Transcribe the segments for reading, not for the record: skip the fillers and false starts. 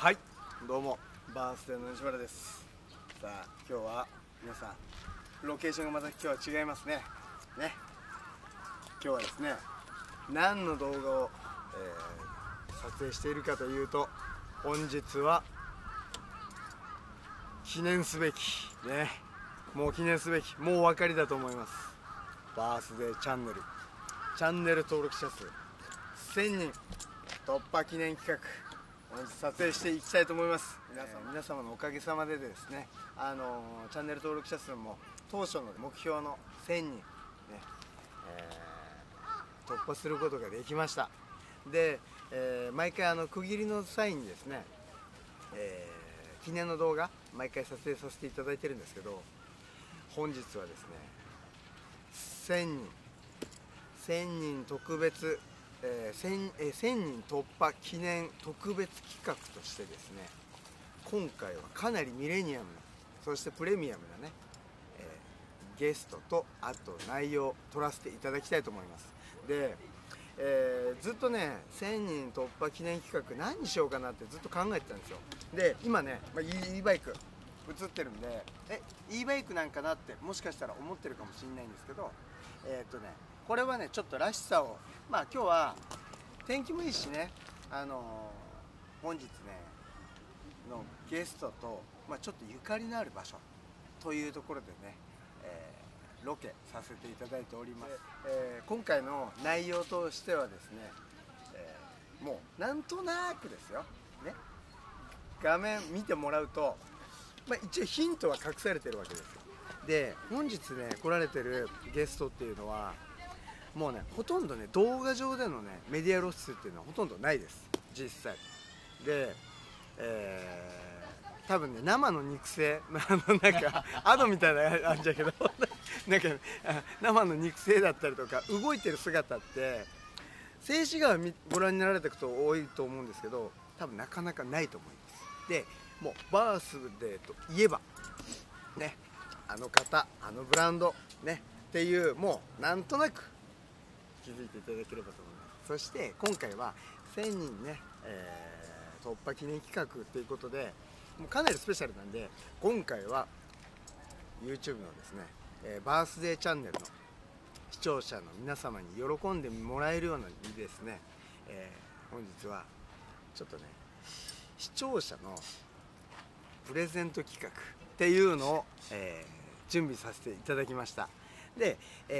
はい、どうもバースデーの西村です。さあ今日は皆さんロケーションがまた今日は違いますね。今日はですね、何の動画を、撮影しているかというと、本日は記念すべきね、もう記念すべき、もうお分かりだと思います。バースデーチャンネル登録者数1000人突破記念企画、本日撮影していきたいと思います。皆様のおかげさまでですね、チャンネル登録者数も当初の目標の1000人、ね突破することができました。で、毎回区切りの際にですね、記念の動画毎回撮影させていただいてるんですけど、本日はですね1000人特別、1000人突破記念特別企画としてですね、今回はかなりミレニアムな、そしてプレミアムなね、ゲストとあと内容を撮らせていただきたいと思います。で、ずっとね1000人突破記念企画何にしようかなってずっと考えてたんですよ。で今ね、e バイク映ってるんで、e バイクなんかなってもしかしたら思ってるかもしれないんですけど、これはねちょっとらしさを、今日は天気もいいしね、本日ねのゲストと、ちょっとゆかりのある場所というところでね、ロケさせていただいております。今回の内容としてはですね、もうなんとなくですよね、画面見てもらうと、一応ヒントは隠されてるわけですよ。で本日ね来られてるゲストっていうのはもうねほとんどね動画上でのねメディア露出っていうのはほとんどないです、実際で。多分ね生の肉声なんかアドみたいなのあるんじゃけどなんか生の肉声だったりとか動いてる姿って静止画をご覧になられたこと多いと思うんですけど、多分なかなかないと思います。でもうバースデーといえばね、あの方あのブランドねっていう、もうなんとなく気づいていただければと思います。そして今回は1000人ね、突破記念企画ということで、もうかなりスペシャルなんで、今回は YouTube のですね、バースデーチャンネルの視聴者の皆様に喜んでもらえるようにですね、本日はちょっとね視聴者のプレゼント企画っていうのを、準備させていただきました。で、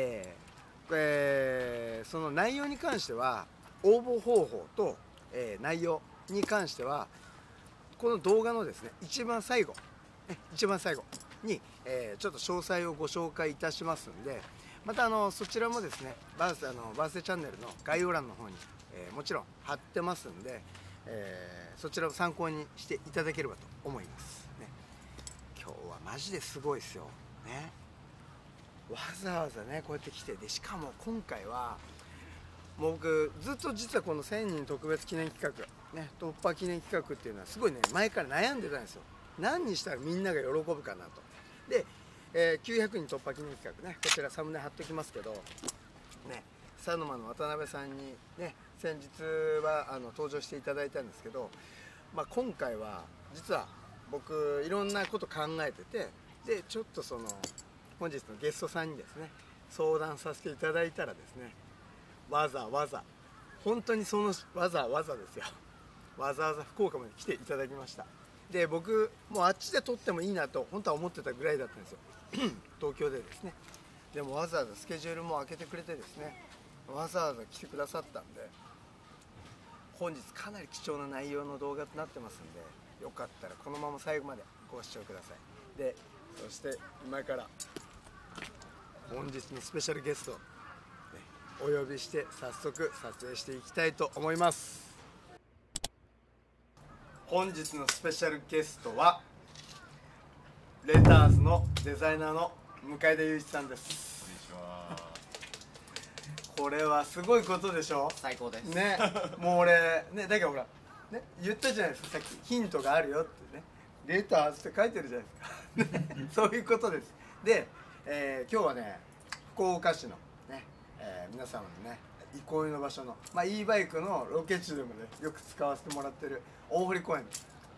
その内容に関しては応募方法と、内容に関してはこの動画のですね一番最後に、ちょっと詳細をご紹介いたしますんで、またそちらもですねバースデーチャンネルの概要欄の方に、もちろん貼ってますんで、そちらを参考にしていただければと思いますね。今日はマジですごいですよね。わざわざねこうやって来て、でしかも今回は僕ずっと実はこの1000人特別記念企画ね、突破記念企画っていうのはすごいね前から悩んでたんですよ。何にしたらみんなが喜ぶかなと。で、900人突破記念企画ね、こちらサムネ貼っておきますけどね、サノマの渡辺さんにね先日は登場していただいたんですけど、今回は実は僕いろんなこと考えてて、でちょっとその本日のゲストさんにですね相談させていただいたらですね、わざわざ本当にそのわざわざですよ、わざわざ福岡まで来ていただきました。で僕もうあっちで撮ってもいいなと本当は思ってたぐらいだったんですよ東京でですね。でもわざわざスケジュールも開けてくれてですね、わざわざ来てくださったんで、本日かなり貴重な内容の動画となってますんで、よかったらこのまま最後までご視聴ください。でそして今から本日のスペシャルゲスト、お呼びして早速撮影していきたいと思います。本日のスペシャルゲストはレターズのデザイナーの向田雄一さんです。 こんにちは。 これはすごいことでしょ。 最高ですね。もう俺ね、だけどほらね、言ったじゃないですか、さっきヒントがあるよってね、レターズって書いてるじゃないですかそういうことです。で、今日はね福岡市のね、皆様のね憩いの場所の、e バイクのロケ地でもねよく使わせてもらってる大堀公園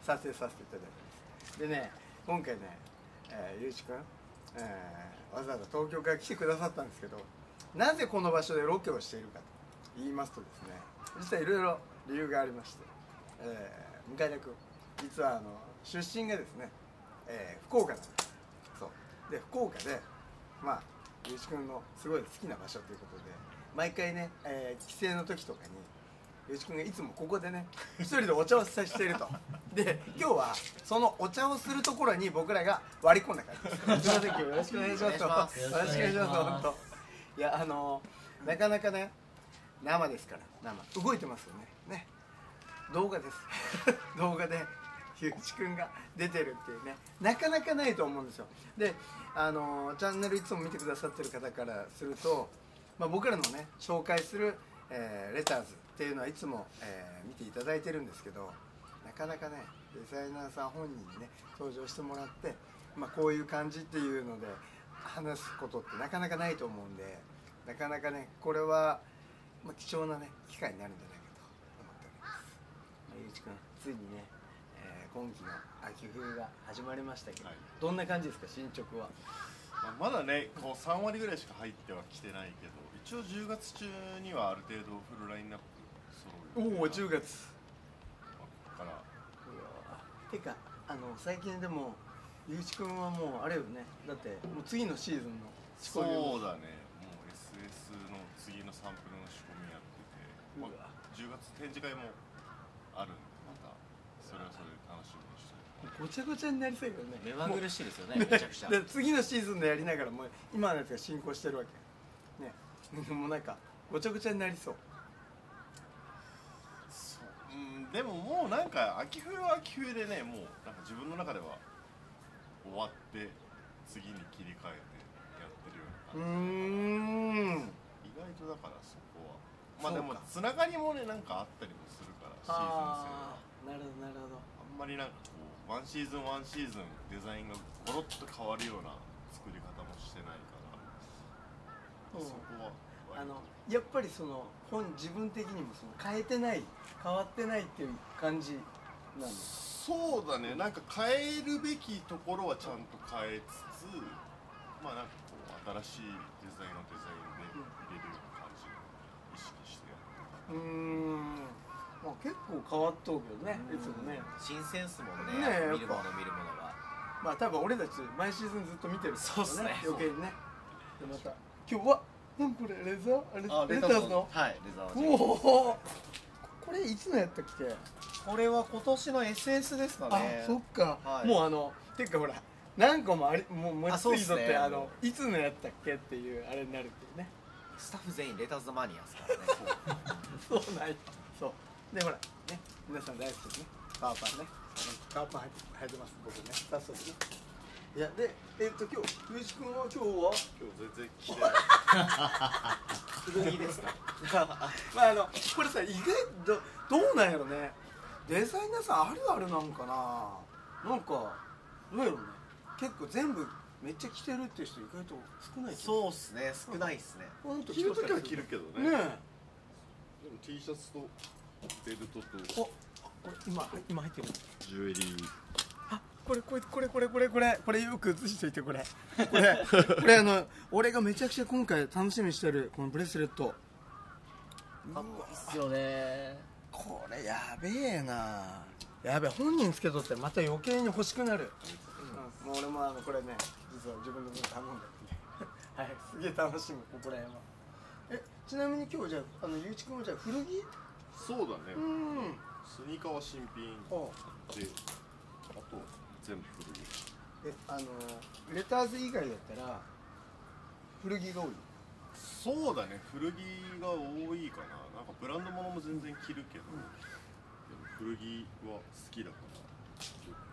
撮影させていただいてます。でね、今回ね、ゆういちくん、わざわざ東京から来てくださったんですけど、なぜこの場所でロケをしているかと言いますとですね、実はいろいろ理由がありまして、向田君、実は出身がですね、福岡なんです。そうで、福岡でまあゆういちくんのすごい好きな場所ということで、毎回ね、帰省の時とかにゆういちくんがいつもここでね一人でお茶をしていると。で、今日はそのお茶をするところに僕らが割り込んだ感じです。すみません、今日よろしくお願いします。よろしくお願いします。本当。いや、なかなかね、生ですから、生動いてますよね。ね、動画です動画でゆういちくんが出てるっていうね、なかなかないと思うんですよ。で、チャンネルいつも見てくださってる方からすると、僕らのね紹介する、レターズっていうのはいつも、見ていただいてるんですけど、なかなかねデザイナーさん本人にね登場してもらって、こういう感じっていうので話すことってなかなかないと思うんで、なかなかねこれは、貴重なね機会になるんじゃないかと思っております。ゆういちくん、ついにね、今期の秋冬が始まりましたけど、どんな感じですか、進捗は。 まだね、こう3割ぐらいしか入ってはきてないけど、一応10月中にはある程度フルラインナップ揃う。 おお、10月。 ここから。 てか、最近でもゆういちくんはもうあれよね、だってもう次のシーズンの仕込みを。 そうだね、もう SS の次のサンプルの仕込みやってて、10月展示会もあるんで、またそれはそれで楽しみにしてる。 ごちゃごちゃになりそうよね。 目まぐるしいですよね、めちゃくちゃ。 で、次のシーズンでやりながらもう今のやつが進行してるわけね。もうなんかごちゃごちゃになりそう。 でももうなんか秋冬は秋冬でね、もうなんか自分の中では終わって次に切り替えてやってるような感じ。意外とだからそこはでもつながりもねなんかあったりもするから、シーズン性は。 なるほどなるほど。 あんまりなんかこうワンシーズンワンシーズンデザインがゴロッと変わるような作り方もしてないから、そこはやっぱりその自分的にもその変えてない、変わってないっていう感じなんです。 そうだね、なんか変えるべきところはちゃんと変えつつ、なんかこう新しいデザインのデザインで入れるような感じを意識してやってる。 結構変わっとうけどね、いつもね。 新鮮っすもんね、 ね、 見るものが。 多分俺たち毎シーズンずっと見てるからね。 そうっすね、 余計にね。でまた今日は何これ、レザーレターズの、 はい、レザーの。おお、これいつのやったっけ。 これは今年の SS ですかね。 あ、そっか、もうてかほら何個ももうついとっていつのやったっけっていうあれになるっていうね。 スタッフ全員レターズマニアですからね。 そうない。そうでほらね、皆さん大好きね、パーパーね、パーパー入ってます僕ね、早速ね。いやで今日ゆういちくんは今日全然着てない古着ですか。 これさ、意外とどうなんやろね、デザイナーさんあるあるなんかな、なんかどうやろね、結構全部めっちゃ着てるっていう人意外と少ない。 そうっすね、少ないっすね。 着るときは着るけどね。 ねえ、 でも T シャツとベルトと、 これ今入ってるジュエリー。 これよく映しといて、これ俺がめちゃくちゃ今回楽しみにしてるこのブレスレット、 かっこいいっすよね。 これやべえな、やべえ、本人つけとってまた余計に欲しくなる。もう俺もこれね、実は自分で頼んでるんではい、すげえ楽しみ、ここら辺は。ちなみに今日じゃあゆういちくんはじゃあ古着。 そうだね、スニーカーは新品で、あと全部古着。 レターズ以外だったら古着が多い。 そうだね、古着が多いかな。なんかブランド物も全然着るけど、でも古着は好きだから着てるか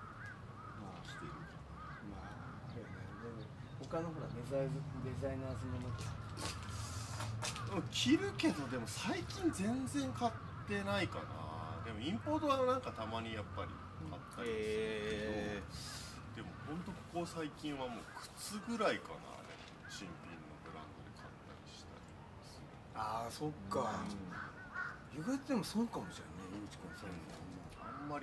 他のほらデザイナーズものとか着るけど、でも最近全然買ってないかな。でもインポートはなんかたまにやっぱり買ったりするけど、でもほんとここ最近はもう靴ぐらいかな、あれ新品のブランドで買ったりしたりする。 ああ、そっか、意外とでもそうかもしれないね、ゆういちくん。 あんまり買って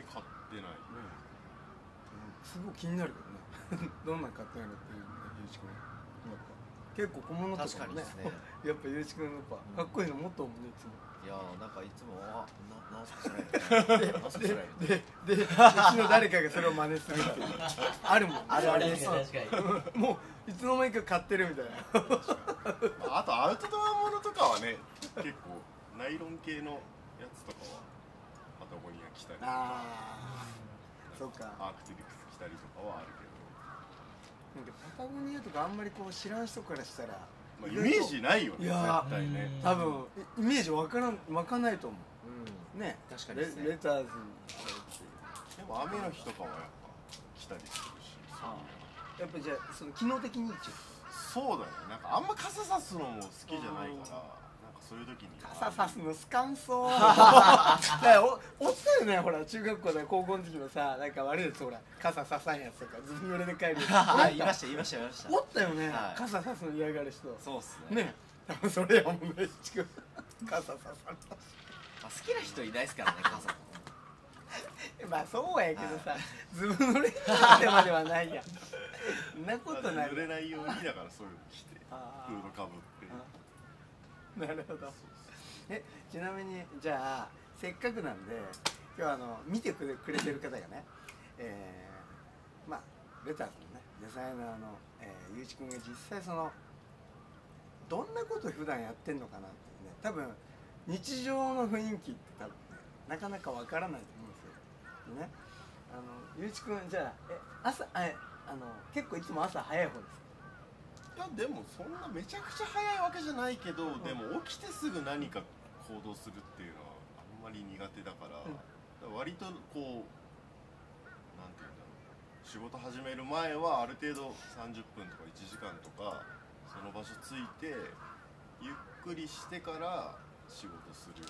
てない。 すごい気になるけどねどんなん買ったんやろっていうね、ゆういちくんやっぱ結構小物とかもね確かにですねやっぱゆういちくんやっぱかっこいいの持っとうもんねいつも。 いやーなんかいつもなんすかそれなんすかそれでうちの誰かがそれを真似するっていうあるもんね。 あるあるそう確かにもういつの間にか買ってるみたいなあとアウトドアものとかはね、結構ナイロン系のやつとかはパタゴニア着たりとか、 ああそうか。 アークティビクス着たりとかはあるけど、 なんかパタゴニアとかあんまりこう知らん人からしたら、 まあ、イメージないよねいや絶対ね。 多分イメージ湧かないと思うんうね。 確かにですねレターズでも雨の日とかはやっぱ着たりするし、 やっぱじゃあその機能的に一応そうだね。なんかあんま傘さすのも好きじゃないから、なんかそういう時に傘さすの好かんそうだからおったよねほら中学校で高校の時のさなんか悪いやつほら傘ささんやつとかずぶ濡れで帰るやつあ言いましたおったよね、 はい傘さすの嫌がる人そうっすねね多分それやもんね傘ささん好きな人いないですからね傘まあそうやけどさ、ずぶ濡れになってまではないやんそんなことない。 濡れないようにだからそういうの着てあフードかぶってなるほど。ちなみにじゃあせっかくなんで今日見てくれてる方がね、まあレターズのねデザイナーの、ゆういちくんが実際そのどんなことを普段やってんのかなっていうね、多分日常の雰囲気って多分ねなかなかわからないと思うんですよ。でね、ゆういちくんじゃあ朝結構いつも朝早い方ですか？ いやでもそんなめちゃくちゃ早いわけじゃないけど、でも起きてすぐ何か行動するっていうのはあんまり苦手だから、割とこうなんていうんだろう、仕事始める前はある程度30分とか1時間とかその場所着いてゆっくりしてから仕事するよ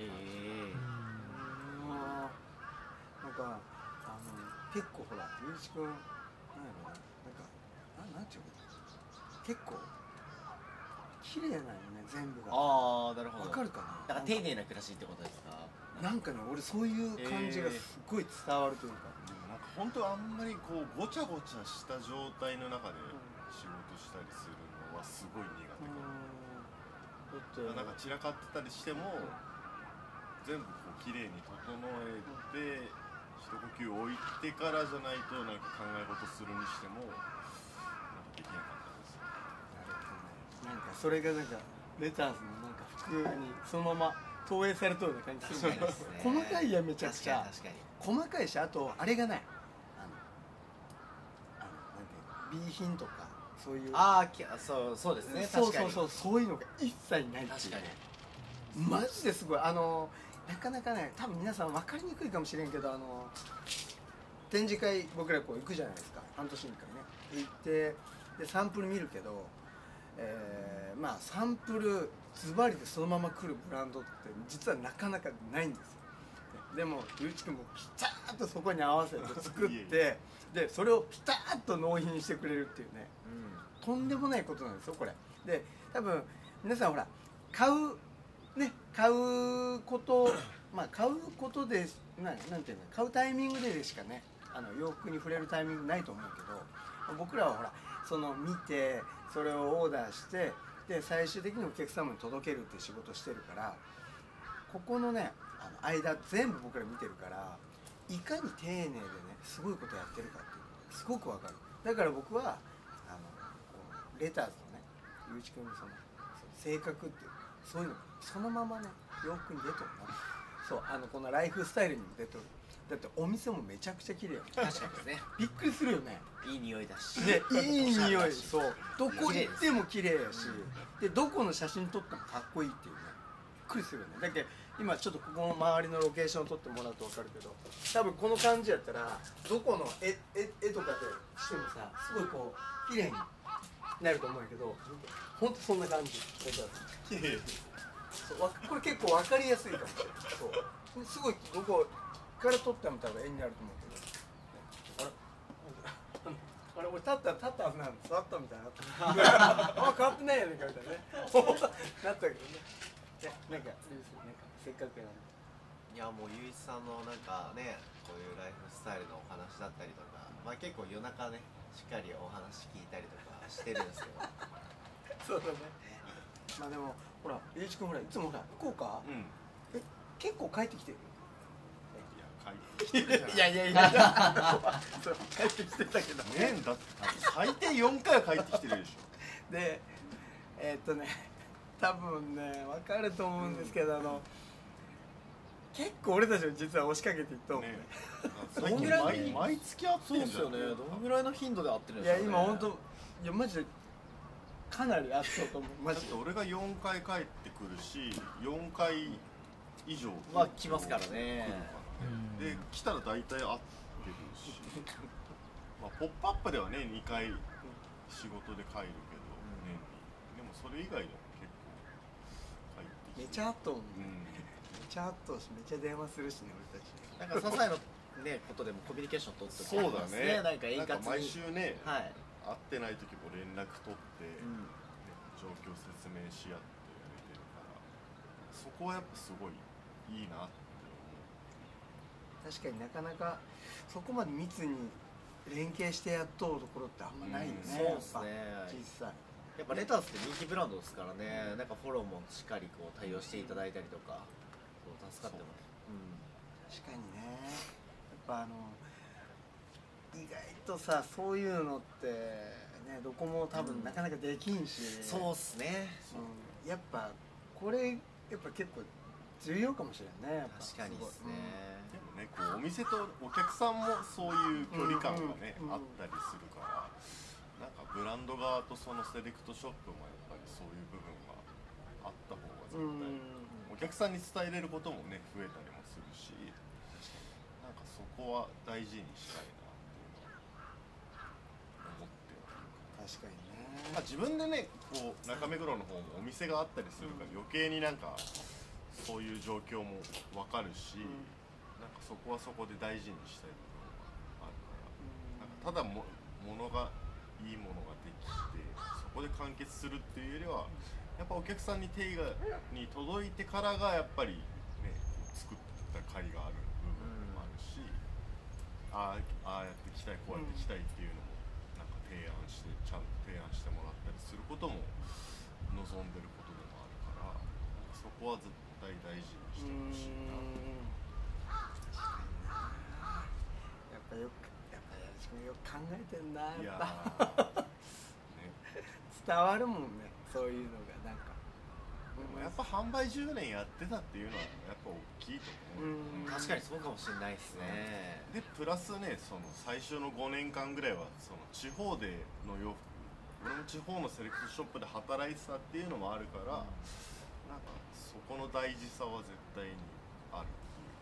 うな。 なんか結構ほらゆういちくんなんやろな、なんていうの結構綺麗なんよね全部が。 ああなるほど。 わかるかな。 だから丁寧な暮らしってことですか。 なんかね俺そういう感じがすっごい伝わるというか、 でもなんか本当あんまりこうごちゃごちゃした状態の中で仕事したりするのはすごい苦手かも。なんか散らかってたりしても全部こう綺麗に整えて一呼吸置いてからじゃないとなんか考え事するにしてもなんかできなかったです。 なんかそれがなんかレターズのなんか服にそのまま投影されとるような感じするんだよね。細かいやめちゃくちゃ確かに細かいし、あとあれがないなんていうの B 品とかそういうそうですね。 そう確かにそういうのが一切ないっていう確かにマジですごいなかなかね多分皆さん分かりにくいかもしれんけど展示会僕らこう行くじゃないですか、半年に1回ね行ってでサンプル見るけど、まあサンプルズバリでそのまま来るブランドって実はなかなかないんですよ。でもゆういちくんもピタッとそこに合わせて作ってでそれをピタッと納品してくれるっていうね、とんでもないことなんですよこれ。で多分皆さんほら買うことまあ買うことでなんていうの買うタイミングでしかね洋服に触れるタイミングないと思うけど、僕らはほらその見てそれをオーダーしてで最終的にお客様に届けるっていう仕事をしてるから、ここのね間全部僕ら見てるからいかに丁寧でねすごいことやってるかっていうのがすごくわかる。だから僕はレターズのねゆういちくんのその性格っていうかそういうのそのままね洋服に出とるな。そうこのライフスタイルにも出とる。だってお店もめちゃくちゃ綺麗よ。 確かにですね。 びっくりするよね。 いい匂いだし。 でいい匂い、そうどこ行っても綺麗やし、でどこの写真撮ってもかっこいいっていうね、びっくりするよね。だけど今ちょっとここの周りのロケーションを撮ってもらうと分かるけど、多分この感じやったらどこの絵とかでしてもさすごいこう綺麗になると思うんやけど、ほんとそんな感じ。そうこれ結構分かりやすいかもしれない。そうすごいどこから撮っても多分絵になると思うけど、あれ俺立ったはずなの座ったみたいなあ変わってないやねんかみたいなねなったけどね。なんかせっかくやいやもうゆういちさんのなんかねこういうライフスタイルのお話だったりとか、まあ結構夜中ねしっかりお話聞いたりとかしてるんですけどそうだね。まあでもほらゆういちくんほらいつもほら福岡、 うん。 結構帰ってきてる。 いや帰ってきてるじゃん。 いやいやいやそう帰ってきてたけどねだって最低4回は帰ってきてるでしで多分ね分かると思うんですけど、結構俺たちも実は押しかけていったもょ。 んね。 ね。 ど最近んぐらい毎月会ってそうんですじゃん。 よね。どんぐらいの頻度で会ってるんいやですかね。 今本当いやマジでかなりあったと思う。マジでだって俺が4回帰ってくるし、4回以上まあ来ますからね来るからね。で来たら大体会ってるし、まあポップアップではね2回仕事で帰るけど、年に。でもそれ以外でも結構帰ってきて。 めちゃあっと思う、 うん。 めちゃあっとしめちゃ電話するしね俺たち。 なんか些細なねことでもコミュニケーション取ってそうだね。 なんか円滑に毎週ね、 はい。 会ってない時も連絡取って、 うん。 ね、状況説明し合ってやれてるから、そこはやっぱすごいいいなって確かになかなかそこまで密に連携してやっとうところってあんまないよね、 うんやっぱそうですね。 実際やっぱレタスって人気ブランドですからね、なんかフォローもしっかりこう対応していただいたりとか、そう助かってます。 確かにねやっぱ意外とさそういうのってねどこも多分なかなかできんし、 そうっすね。 やっぱこれやっぱ結構重要かもしれないねやっぱ確かにですね。 でもね、こうお店とお客さんもそういう距離感がね、 うんうんあったりするから、なんかブランド側とそのセレクトショップもやっぱりそういう部分があった方が絶対、お客さんに伝えれることもね増えたりもするし、なんかそこは大事にしたいなっていうのは思ってはいる。 確かにまあ、自分でねこう中目黒の方もお店があったりするから余計になんかそういう状況も分かるし、なんかそこはそこで大事にしたい部分があるから、なんかただ物がいいものができてそこで完結するっていうよりはやっぱお客さんに手に届いてからがやっぱりね作った甲斐がある部分もあるし、ああやっていきたいこうやっていきたいっていうのもなんかちゃんと提案してもらったりすることも望んでることでもあるから、そこは絶対大事にしてほしいなやっぱよく考えてんなと。いややっぱーね、 伝わるもんねそういうのがなんかでもやっぱ販売10年やってたっていうのはやっぱ大きいと思う。 確かにそうかもしれないですね。 でプラスねその最初の5年間ぐらいはその地方での洋服、俺も地方のセレクトショップで働いてたっていうのもあるから、なんかそこの大事さは絶対にあるっていう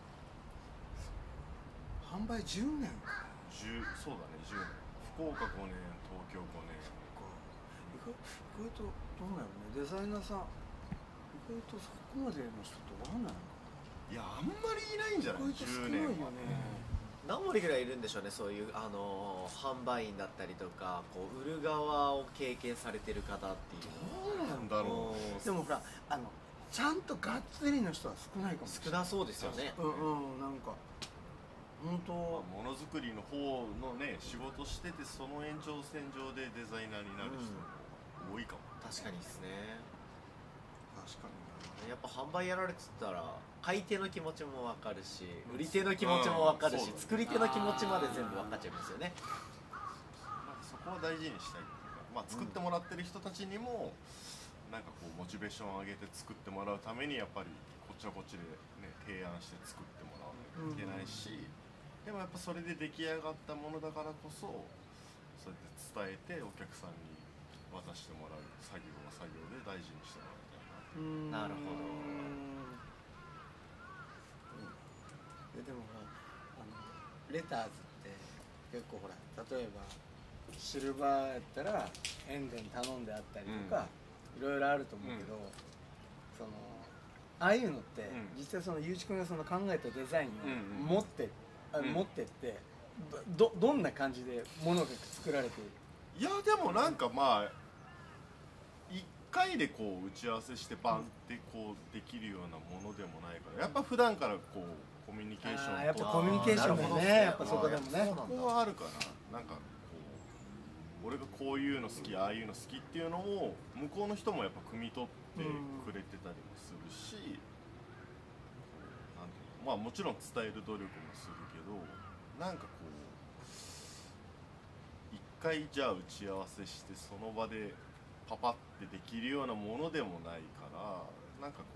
販売10年かそうだね10年、福岡5年東京5年。 意外とどうなのねデザイナーさん意外とそこまでの人っておらんないのかいやあんまりいないんじゃない意外と少 10 ないよ年はね何割ぐらいいるんでしょうね、そういう販売員だったりとかこう売る側を経験されてる方っていうどうなんだろう。 でもほらちゃんとがっつりの人は少ないかもしれない少なそうですよね。 なんか本当ものづくりの方のね仕事しててその延長線上でデザイナーになる人も多いかも。 確かにですね。 確かやっぱ販売やられてたら買い手の気持ちも分かるし売り手の気持ちも分かるし、 うん作り手の気持ちまで全部分かっちゃいますよね。 なんかそこは大事にしたいっていうか、まあ、作ってもらってる人たちにも、なんかこうモチベーションを上げて作ってもらうためにやっぱりこっちはこっちで、ね、提案して作ってもらわなきゃいけないし、でもやっぱそれで出来上がったものだからこそそうやって伝えてお客さんに渡してもらう作業は作業で大事にしてもらいたいな。 なるほど。 でもほらレターズって結構ほら例えばシルバーやったらエンデン頼んであったりとか、いろいろあると思うけど、そのああいうのって、実際そのゆういちくんがその考えたデザインを持って、持ってってどんな感じで物が作られている？ いやでもなんかまあ1回でこう打ち合わせしてバンってこうできるようなものでもないから、やっぱ普段からこうコミュニケーションやっぱコミュニケーションだね、やっぱそこでもね。 ここはあるかな。なんかこう俺がこういうの好き、ああいうの好きっていうのを向こうの人もやっぱ汲み取ってくれてたりもするし、なんていうの、まあもちろん伝える努力もするけど、なんかこう一回じゃあ打ち合わせしてその場でパパってできるようなものでもないから、なんかこ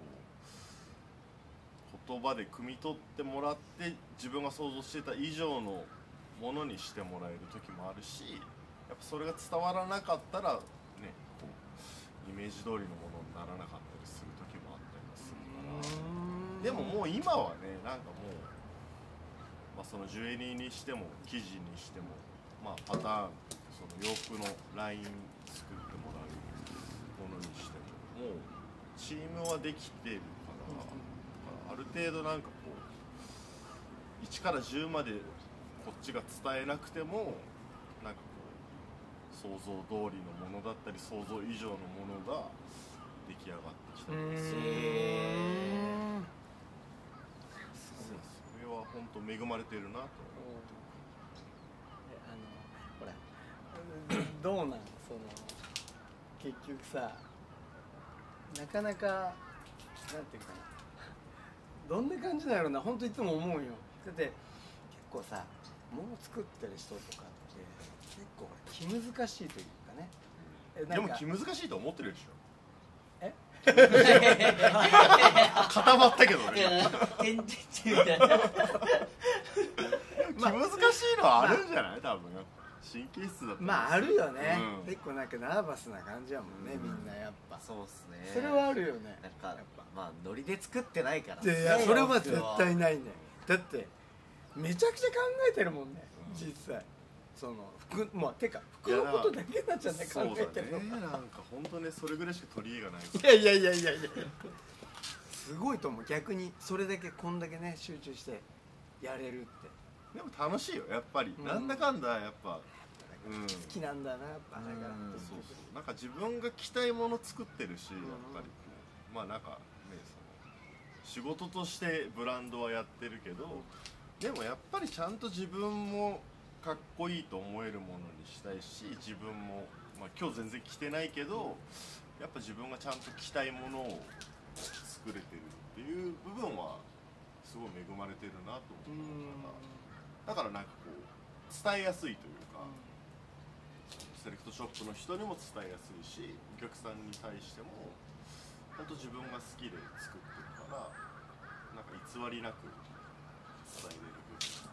う言葉で汲み取ってもらって自分が想像してた以上のものにしてもらえる時もあるし、やっぱそれが伝わらなかったらね、こうイメージ通りのものにならなかったりする時もあったりもするから。でももう今はね、なんかもう、まあ、そのジュエリーにしても生地にしても、まあ、パターン、その洋服のライン作ってもらうものにしても、もうチームはできてるから、ある程度なんかこう1から10までこっちが伝えなくても、なんかこう想像通りのものだったり想像以上のものが出来上がってきたりする。それは本当恵まれてるなと思う。 ほらどうなん、その結局さ、なかなかなんていうかな、どんな感じなんやろな、本当いつも思うよ。だって結構さ、物作ってる人とかって結構気難しいというかね。 でも気難しいと思ってるでしょ。 え固まったけどね。 返事中みたいな。 気難しいのはあるんじゃない、多分。神経質だった。 まああるよね、結構なんかナーバスな感じやもんね、みんなやっぱ。 そうっすね。 それはあるよね。 なんかまあノリで作ってないから。 いやそれは絶対ないね。だってめちゃくちゃ考えてるもんね、実際。その服、まあてか服のことだけになっちゃうね、考えてるの。 なんか本当ね、それぐらいしか取り柄がない。 いやすごいと思う、逆にそれだけこんだけね集中してやれるって。 でも楽しいよやっぱり、なんだかんだやっぱ、 好きなんだな、やっぱ。 そうそう、なんか自分が着たいもの作ってるし、やっぱりまあなんかね、その仕事としてブランドはやってるけど、でもやっぱりちゃんと自分もかっこいいと思えるものにしたいし、自分も、まあ、今日全然着てないけどやっぱ自分がちゃんと着たいものを作れてるっていう部分はすごい恵まれてるなと思うから、だからなんかこう伝えやすいというか、セレクトショップの人にも伝えやすいし、お客さんに対しても本当自分が好きで作ってるから、なんか偽りなく伝えれる部分だ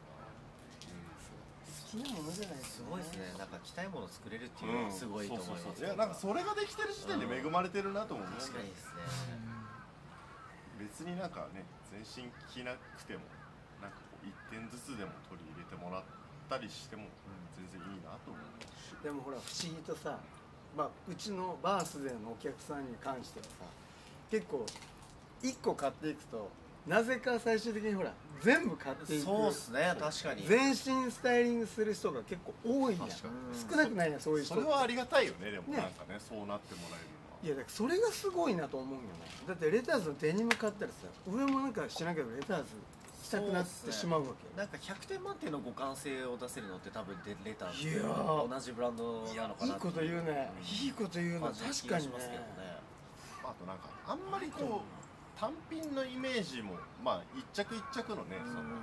から、 好きなものじゃないですすごいですね。なんか着たいもの作れるっていうのはすごいと思います。 いやなんかそれができてる時点で恵まれてるなと思う。 確かにですね。 別になんかね、全身着なくてもなんかこう一点ずつでも取り入れてもらったりしても全然いいなと思うし。 でもほら不思議とさ、まあうちのバースデーのお客さんに関してはさ、結構1個買っていくとなぜか最終的にほら全部買っていく。 そうっすね、確かに。 全身スタイリングする人が結構多いんや。少なくないや、そういう人。 それはありがたいよね。でもなんかね、そうなってもらえるのは。 いやだからそれがすごいなと思うんよね。だってレターズのデニム買ったらさ、上もなんかしなけどレターズしたくなってしまうわけ。 なんか100点満点の互換性を出せるのって多分レターズいやと同じブランドなのかなって。 いいこと言うね、いいこと言うの。確かにね。 あとなんかあんまりこう単品のイメージもまあ一着一着のね、その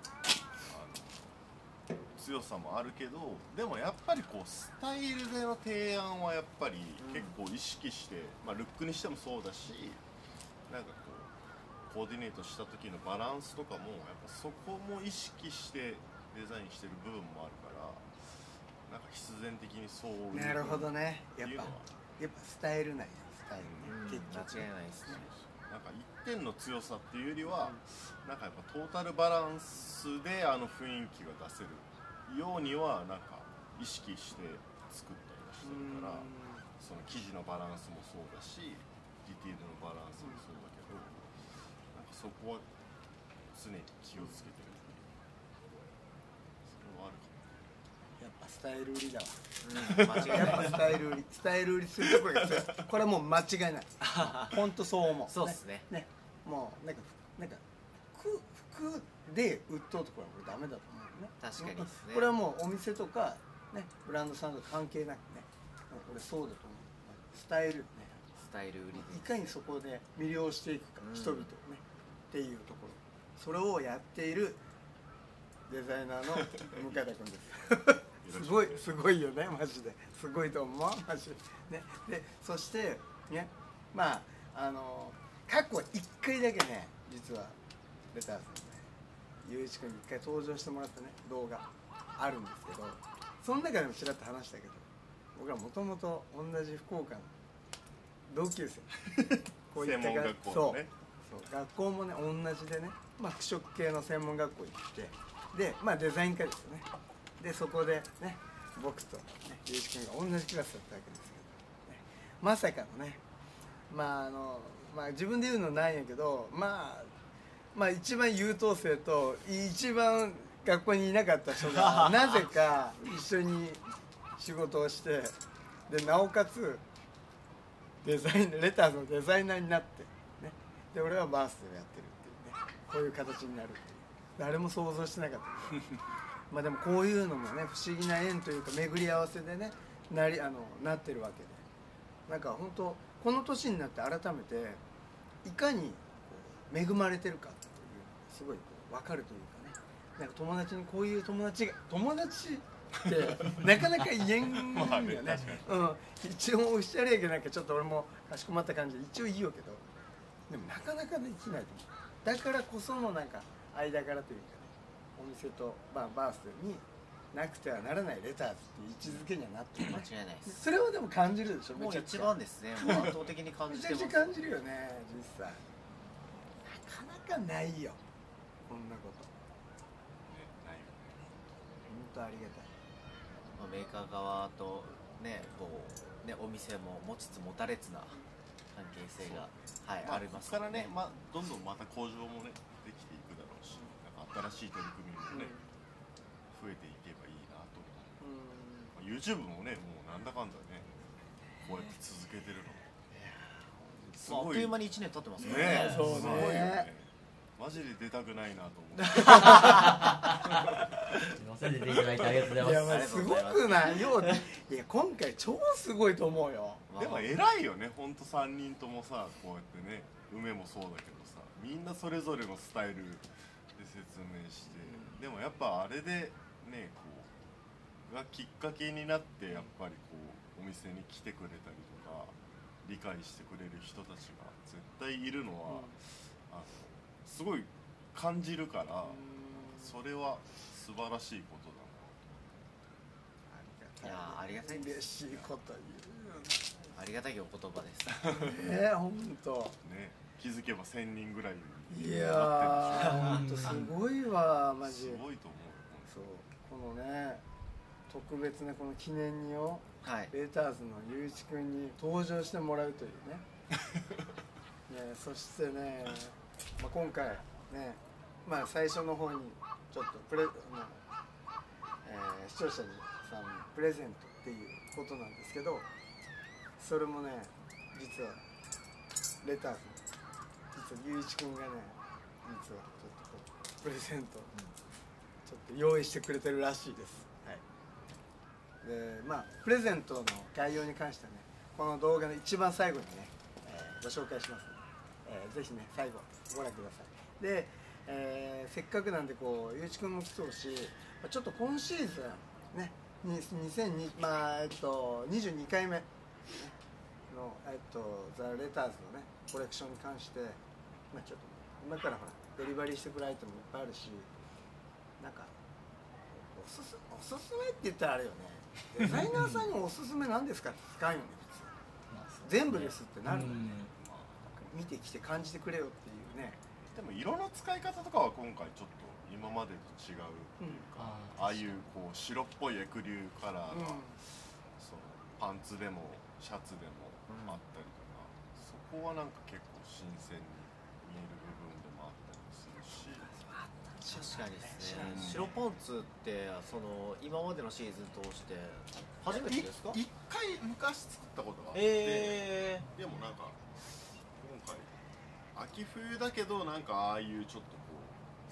強さもあるけど、でもやっぱりこうスタイルでの提案はやっぱり結構意識して、まあルックにしてもそうだし、なんかこうコーディネートした時のバランスとかもやっぱそこも意識してデザインしてる部分もあるから、なんか必然的にそういうなるほどね。やっぱスタイルないスタイルね。 結局間違いないですね。 なんか一点の強さっていうよりは、なんかやっぱトータルバランスであの雰囲気が出せるようにはなんか意識して作ったりはしてるから、その生地のバランスもそうだし、ディティールのバランスもそうだけど、なんかそこは常に気をつけてるっていう、それはあるかも。 やっぱスタイル売りだわ。 間違いない。 やっぱスタイル売りするところが強い。これはもう間違いない。本当そう思う。 そうですね。 ね、もうなんか服で売っとうところはこれダメだと思うね。 確かにですね。 これはもうお店とかねブランドさんと関係なくね、これそうだと思う。スタイルね、 スタイル売りいかにそこで魅了していくか、人々をねっていうところ、それをやっているデザイナーの向田君ですすごいよね、マジですごいと思う、マジでね。でそしてね、まあ過去1回だけね、実はレターズのねゆういち君に1回登場してもらったね動画あるんですけど、その中でもちらっと話したけど、僕らもともと同じ福岡の同級生こういった専門学校のね、 そう学校もね同じでね、まあ、服飾系の専門学校行ってで、まあ、デザイン科ですよね。でそこでね僕と、ね、ゆういち君が同じクラスだったわけですけど、ね、まさかのね、まあ自分で言うのないんやけど、まあ一番優等生と一番学校にいなかった人がなぜか一緒に仕事をして、でなおかつレターズのデザイナーになって、ね、で俺はバースデーをやってるっていうね、こういう形になるっていう誰も想像してなかったけどまあでもこういうのもね不思議な縁というか巡り合わせでねなってるわけで、なんか本当この年になって改めていかにこう恵まれてるかっていうのがすごいこう分かるというかね、なんか友達にこういう友達ってなかなか言えんよまあねね確かにうん、一応おしゃれやけどなんかちょっと俺もかしこまった感じで一応いいよけど、でもなかなかできないと思う。だからこそのなんか間柄というかね、お店と、バースデーになくてはならないレターズっていう位置づけにはなってるね。 間違いないです。 それはでも感じるでしょ。 もうめちゃくちゃ一番ですね。もう圧倒的に感めじてます。 ちゃくちゃ感じるよね、実際。なかなかないよこんなこと。 ね、ないよね。 本当ありがたい。 まあ、メーカー側とね、こうね、お店も持ちつ持たれつな関係性が、はい、ありますここからね、どんどんまた工場もねできていくだろうし、なんか新しい取り組みもね、増えていけばいいなと思う。YouTube もね、もうなんだかんだね、こうやって続けてるの。すまあ、あっごいという間に1年経ってますもんね。 ね。 そうねすごいよね。マジで出たくないなと思って。 忘れていただいてありがとうございます。 いや、まあ、すごくないよ。いや、今回超すごいと思うよ。 でも偉いよね、ほんと3人ともさ、こうやってね、梅もそうだけどさ、みんなそれぞれのスタイルで説明して、でもやっぱあれでね、こうがきっかけになって、やっぱりこうお店に来てくれたりとか理解してくれる人たちが絶対いるのは、すごい感じるから、それは素晴らしいことだな。 いやー、ありがたいです。 嬉しいことありがたいお言葉です。 言う。ね、本当。 ね、気づけば1000人ぐらいにいやなってるでしょ。 ー、本当すごいわ、マジ。 すごいと思そう、このね、特別なこの記念にを。 はい。 レターズのゆういちくんに登場してもらうというね。ね、そしてね、今回ね、最初の方にちょっと視聴者さんにプレゼントっていうことなんですけど、それもね、実はレターズ実はゆういちくんがね、実はちょっとこうプレゼントをちょっと用意してくれてるらしいです。でプレゼントの概要に関してはね、この動画の一番最後にね、ご紹介しますので、ぜひね最後ご覧ください。で、せっかくなんでこうゆういちくんも来そうし、ちょっと今シーズンね22回目のザ・レターズのねコレクションに関して、ちょっと今からほらデリバリーしてくるアイテムもいっぱいあるし、なんかおすすめって言ったらあれよね。デザイナーさんにおすすめなんですかって聞かんよね、普通。全部ですってなるのね。見てきて感じてくれよっていうね。 でも色の使い方とかは今回ちょっと今までと違うっていうか、ああいうこう白っぽいエクリューカラーが、そうパンツでもシャツでもあったりとか、そこはなんか結構新鮮に見える部分でもあったりするし。 確かにですね。白パンツってその今までのシーズン通して初めてですか？ 一回昔作ったことがあって、でもなんか今回秋冬だけどなんかああいうちょっとこう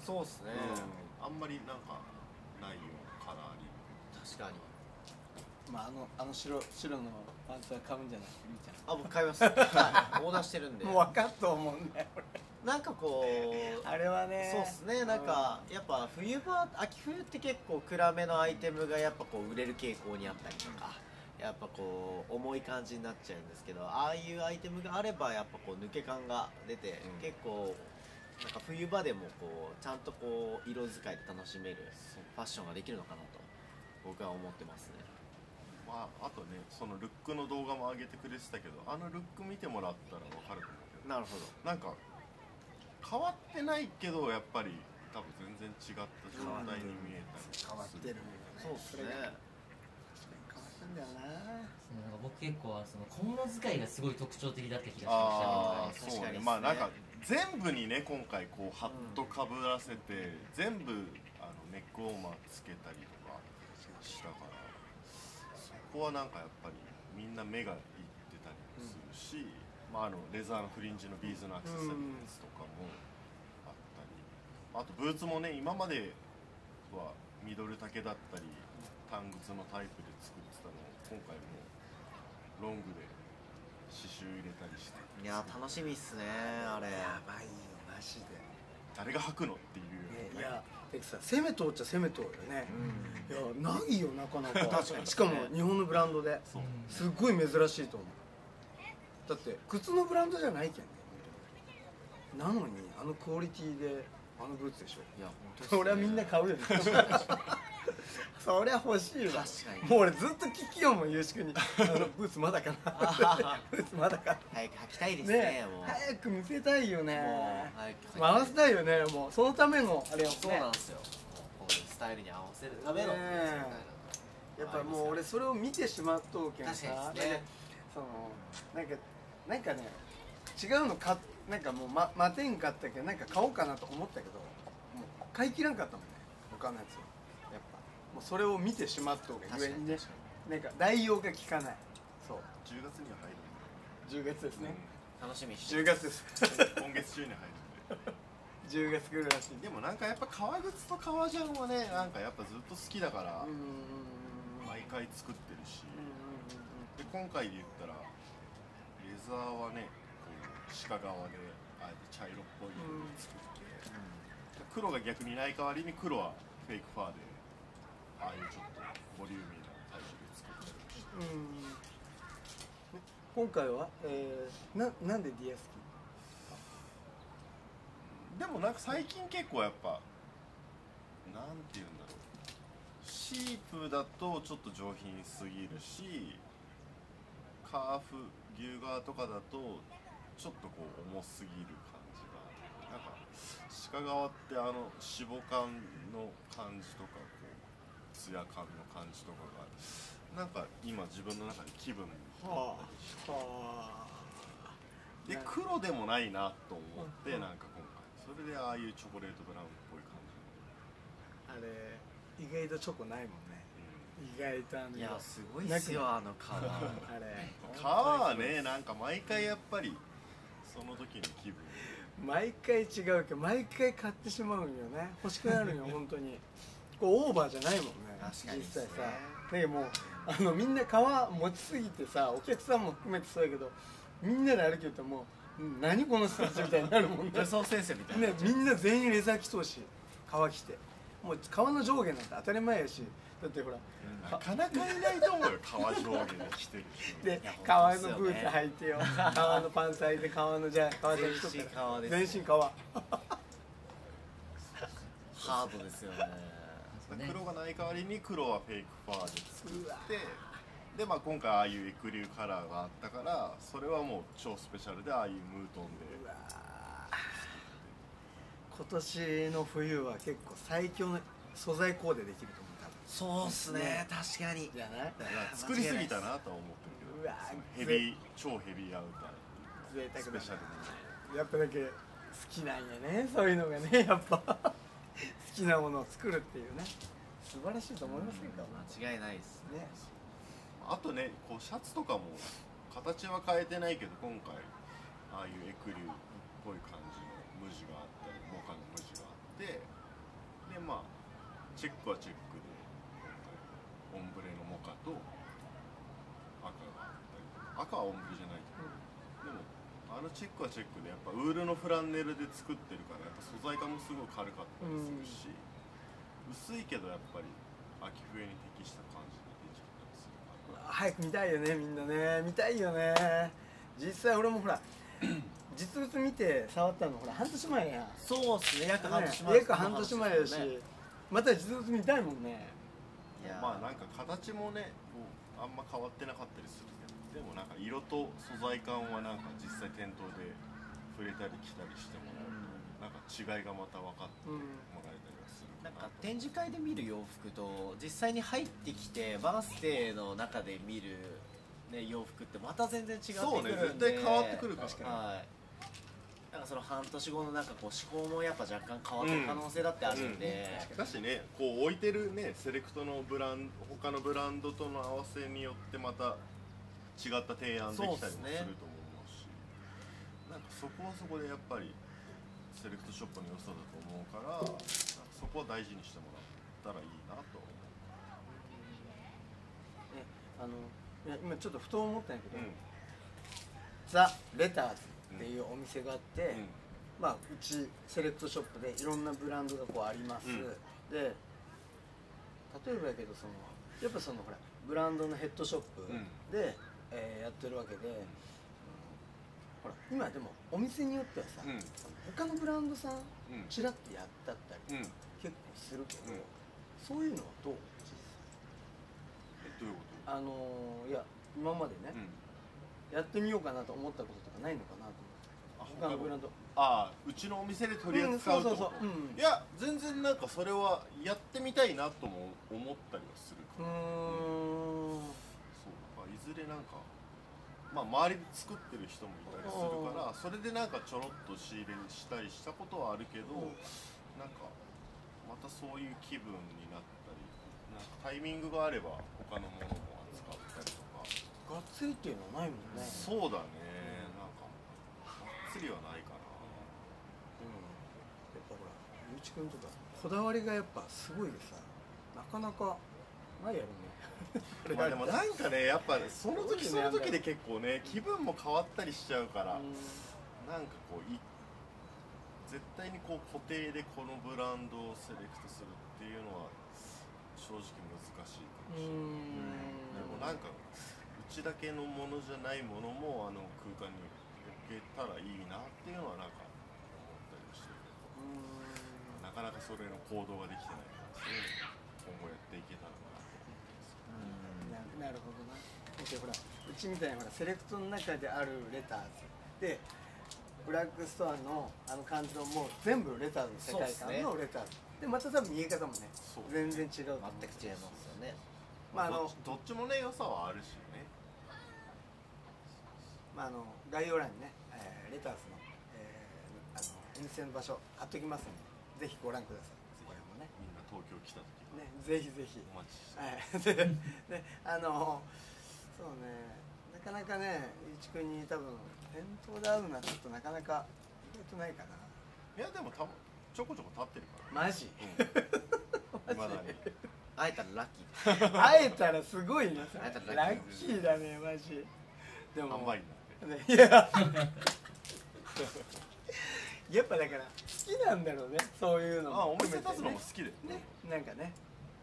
そうっすね、 あんまりなんかないよカラーリン確かに。 まああの白のパンツは買うんじゃないみーちゃあ、僕買います、はい、オーダーしてるんで。 んもう分かっと思うんだよなんかこうあれはねそうっすね、なんかやっぱ秋冬って結構暗めのアイテムがやっぱこう売れる傾向にあったりとか、やっぱこう重い感じになっちゃうんですけど、ああいうアイテムがあればやっぱこう抜け感が出て、結構なんか冬場でもこうちゃんとこう色使いで楽しめるファッションができるのかなと僕は思ってますね。 まああとねそのルックの動画も上げてくれてたけど、あのルック見てもらったら分かると思うけど、 なるほど。 なんか変わってないけどやっぱり多分全然違った状態に見えたりす変わってるそうっすね。 変わったんだよな。 なんか僕結構その小物使いがすごい特徴的だった気がしああましたね。 そうね。 確かにまあなんか全部にね今回こうハットかぶらせて、全部ネックウォーマーつけたりとかしたから、そこはなんかやっぱりみんな目がいってたりもするし、まあレザーのフリンジのビーズのアクセサリーのやつとかもあったり、あとブーツもね今まではミドル丈だったり単靴のタイプで作ってたのを今回もロングで刺繍入れたりして、 いや楽しみっすねあれ。 やばいよマジで。 誰が履くのっていうようなね。 いやてかさ攻めとっちゃ攻めとるよね。いやないよなかなか。 確かにしかも日本のブランドでそうすっごい珍しいと思う。だって靴のブランドじゃないけんね。なのにあのクオリティであのブーツでしょ。 いや本当そりゃみんな買うよね。そりゃ欲しいわ。 確かにもう俺ずっと聞きよもんゆうしくんにブーツまだかな。ブーツまだか早く履きたいですね。 ねもう早く見せたいよね。 もう早く履きたい回したいよね。もうそのためのあれをね。 そうなんですよ。こういうスタイルに合わせるためのねやっぱもう俺それを見てしまっとうけんさ。 確かにですね。 そのなんかね違うのかなんかもう待てんかったけどなんか買おうかなと思ったけどもう買い切らんかったもんね他のやつをやっぱもうそれを見てしまっとうけん上にねなんか代用が効かないそう 10月には入る 10月ですね、 楽しみにして 10月です今月中に入るんで 10月来るらしいでもなんかやっぱ革靴と革ジャンはねなんかやっぱずっと好きだから毎回作ってるし、で今回で言ったらレザーはねこう鹿革であえて茶色っぽい色で作って、黒が逆にない代わりに黒はフェイクファーでああいうちょっとボリューミーなタイプで作ってるし、 今回は、なんでディアスでもなんか最近結構やっぱなんて言うんだろう、シープだとちょっと上品すぎるし、カーフ牛革とかだとちょっとこう重すぎる感じが、なんか鹿革って脂肪感の感じとかこうツヤ感の感じとかがなんか今自分の中で気分になったりして、で黒でもないなと思って、なんか今回それでああいうチョコレートブラウンっぽい感じあれ意外とチョコないもんね、意外といやすごいっすよあの革あれ皮はねなんか毎回やっぱりその時の気分毎回違うけど毎回買ってしまうんよね、欲しくなるんよ本当にこうオーバーじゃないもんね確かに実際さ。だけどもうみんな皮持ちすぎてさ、お客さんも含めてそうやけどみんなで歩きよってもう何この人たちみたいになるもんね武装先生みたいな、 ね、みんな全員レザー着とうし革着てもう革の上下なんて当たり前やし、だってほらなかなかいないと思うよ革上下で着てる人でいや革のブーツ履いてよ革のパンツ履いて革のじゃあ革ジャン着とったら全身革ですよ全身革ハードですよね。 黒がない代わりに黒はフェイクファーで作ってで、まあ、今回ああいうエクリューカラーがあったからそれはもう超スペシャルでああいうムートンでうわ今年の冬は結構最強の素材コーデできると思う多分そうっすね、確かに。 じゃない作りすぎたなとは思ってるけどうわそのヘビー超ヘビーアウター贅沢だスペシャルにやっぱだけ好きなんやねそういうのがねやっぱ好きなものを作るっていうね素晴らしいと思いませんか、 間違いないですねあとねこうシャツとかも形は変えてないけど今回ああいうエクリューっぽい感じの無地があったりモカの無地があってでまあチェックはチェックでオンブレのモカと赤があったり、赤はオンブレじゃないけど、でもあのチェックはチェックでやっぱウールのフランネルで作ってるからやっぱ素材感もすごい軽かったりするし、薄いけどやっぱり秋冬に適した感じで出ちゃったりするから。 早く見たいよね、みんなね。見たいよね。実際俺もほら実物見て触ったのほら半年前や。 そうっすね、約半年前、 ね、約半年前だし、また実物見たいもんね。 いやまあなんか形もねあんま変わってなかったりするけど、でもなんか色と素材感はなんか実際店頭で触れたり着たりしてもなんか違いがまた分かってもらえたりはするかなと。 なんか展示会で見る洋服と実際に入ってきてバースデーの中で見る、ね、洋服ってまた全然違ってくるんで。 そうね、絶対変わってくるからね。 はい、なんかその半年後のなんかこう思考もやっぱ若干変わってる可能性だってあるんで、 だしね、こう置いてるねセレクトのブランド、他のブランドとの合わせによってまた違った提案できたりもすると思うし、なんかそこはそこでやっぱりセレクトショップの良さだと思うから、なんかそこは大事にしてもらったらいいなと思う。 いや今ちょっとふと思ったんやけど、 うんザ・レターズっていうお店があって、 うんまあうちセレクトショップでいろんなブランドがこうあります、で例えばやけどやっぱほらブランドのヘッドショップで、やってるわけで、ほら今でもお店によってはさ、他のブランドさんちらっとやったったり、結構するけど、そういうのはどう？ どういうこいや今までね、 と？ やってみようかなと思ったこととかないのかなと思って、他のブランド。 うちのお店で取り扱うと、いや全然なんかそれはやってみたいなとも思ったりはするから、そういずれなんか、まあ、周りで作ってる人もいたりするから、それでなんかちょろっと仕入れしたりしたことはあるけど、なんかまたそういう気分になったり、なんかタイミングがあれば他のものも扱ったりとか。 がっつりっていうのはないもんね。 そうだね、なんかがっつりはないかな。 やっぱほらゆういちくんとかこだわりがやっぱすごいでさ、なかなかないやろね。 まあでもなんかね、やっぱその時その時で結構ね気分も変わったりしちゃうから、なんかこう絶対にこう固定でこのブランドをセレクトするっていうのは正直難しいかもしれない。でもなんかうちだけのものじゃないものも空間に置けたらいいなっていうのはなんか思ったりもしてるけど、なかなかそれの行動ができてないから、そういうの今後やっていけたらなと思ってます。 なるほどな。だってほらうちみたいなほらセレクトの中であるレターズでブラックストアの感じのもう全部レターズの世界観のレターズで、また多分見え方もね全然違う。 全く違いますよね。 まあどっちもね良さはあるしね。 まあ概要欄にね、レターズの、お店の場所貼っときますので、ぜひご覧ください。これもね。 みんな東京来た時ね、ぜひぜひ。 お待ちして。 はい。で、そうね、なかなかね、ゆういちくんに多分店頭で会うのはちょっとなかなか意外とないかな。 いやでもちょこちょこ立ってるから。 マジ？ まだに。 会えたらラッキーです。 会えたらすごいな。 会えたらラッキーだね、マジ。でも。 販売員だ。 いややっぱだから好きなんだろうね、そういうのもお店立つのも好きでね、なんかね。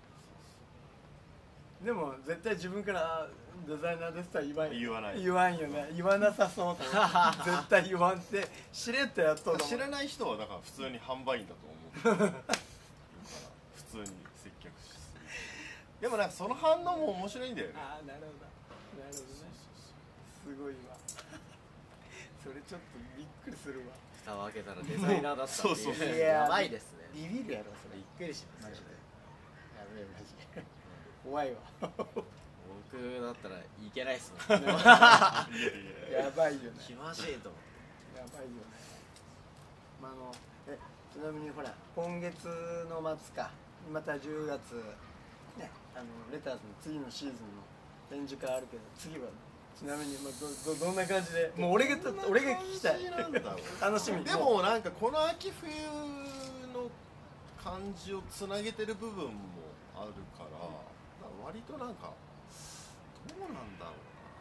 でも絶対自分からデザイナーですとは言わんよね。言わなさそうと絶対言わんってしれっとやっとるの。 知らない人はだから普通に販売員だと思うから普通に接客しでもなんかその反応も面白いんだよね。 ああ、なるほどなるほどね。すごいわそれちょっとびっくりするわ。 蓋を開けたらデザイナーだったっていう。 そうそうやばいですね。 ビビるやろそれ。 びっくりしますよね。 やべえマジで怖いわ僕だったらいけないっすもんね。 やばいよね。 気ましいと思って。 やばいよね。まあちなみにほら今月の末かまた10月ねレターズの次のシーズンの展示会あるけど次はちなみにどんな感じでもう俺が聞きたい楽しみ。 でもなんかこの秋冬の感じをつなげてる部分もあるから、割となんかどうなんだろ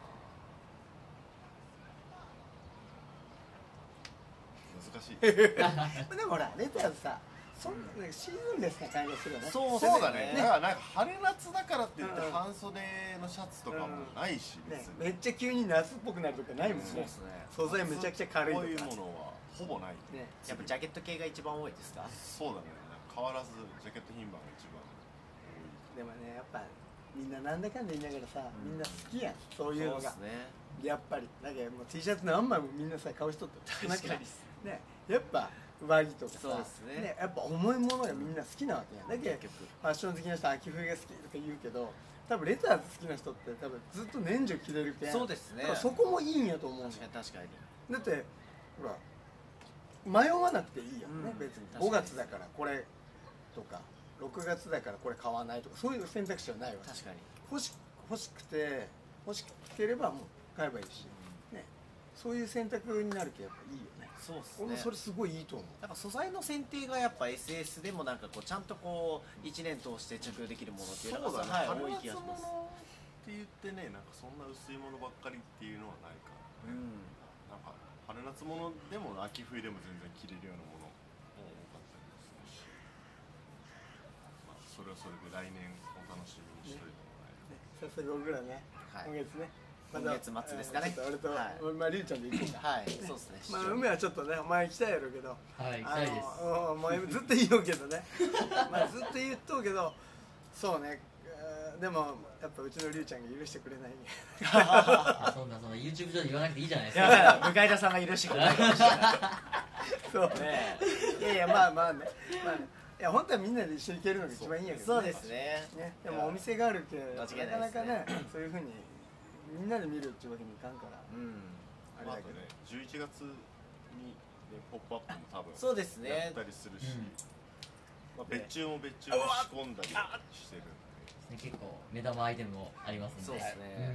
うな、難しいでもほらレターズさ、そんなシーズンレスな感じがするよね。 そうだね。だからなんか春夏だからって言って半袖のシャツとかもないし、別にめっちゃ急に夏っぽくなるとかないもんね。 そうですね。 素材めちゃくちゃ軽いとか。 こういうものはほぼないね。 やっぱジャケット系が一番多いですか？ そうだね。変わらずジャケット品番が一番でもね、やっぱみんななんだかんだ言いながらさ、みんな好きやん、そういうのが。 そうですね。 やっぱりだけどもう T シャツ何枚もみんなさ買う人って確かにね、やっぱ上着とかさ、 そうですねやっぱ重いものがみんな好きなわけやん。だけど結局ファッション好きな人は秋冬が好きとか言うけど、多分レターズ好きな人って多分ずっと年中着れるけん。 そうですね。 だからそこもいいんやと思うの。 確かに確かに。 だってほら迷わなくていいやんね、別に5 確かに月だからこれとか6月だからこれ買わないとかそういう選択肢はないわけ。 確かに。 欲しければもう買えばいいし、ね、そういう選択になるけどやっぱいいよね。 そうですね。 俺もそれすごいいいと思う。 なんか素材の選定がやっぱ SS でもなんかこうちゃんとこう1年通して着用できるものっていうのがそうだね。 はい、多春い気がします。 夏物って言ってね、なんかそんな薄いものばっかりっていうのはないからね。なんか春夏物でも秋冬でも全然着れるようなものも多かったりもするし、まあそれはそれで来年お楽しみにしといてもらえる。 早速僕らね、 はい今月ね、 今月末ですかね。 ちょっと俺と、 はいまありゅうちゃんで行くんだ。 はい、そうですね。 まあ梅はちょっとね、お前行きたいやろうけど、 はい行きたいですもうずっと言おうけどね、まあずっと言っとうけど、そうね、でもやっぱうちのりゅうちゃんが許してくれないんで。 そんなYouTube 上で言わなくていいじゃないですいか。 や、向田さんが許してくれないかもしれない。 そうねいやいやまあまあね、まあね、いや本当はみんなで一緒に行けるのが一番いいんやけどね。 そうですね。 ね、でもお店があるけ間違いなかないですねなかね、そういうふうにみんなで見るっていうわけにいかんから、 うん。 あれだけど、 まああとね、11月に、ね、ポップアップも多分そうですねやったりするし、 うんまあ、別注も別注で仕込んだりしてるんで、 結構目玉アイテムもありますんで。 そうですね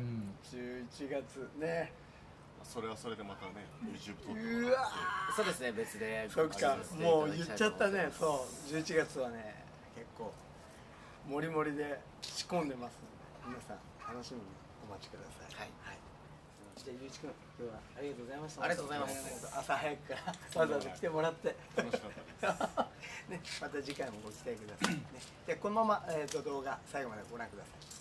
11月ね、 まあそれはそれでまたね YouTube 撮ってうもらわってーそうですね、別で。 そっか、もう言っちゃったね。そう11月はね結構もりもりで仕込んでますので、皆さん楽しみにお待ちください。 はいじゃあゆういちくん、今日はありがとうございました。 ありがとうございます朝早くからわざわざ来てもらって楽しかったですね、また次回もご期待ください、ね、でこのまま、動画最後までご覧くだ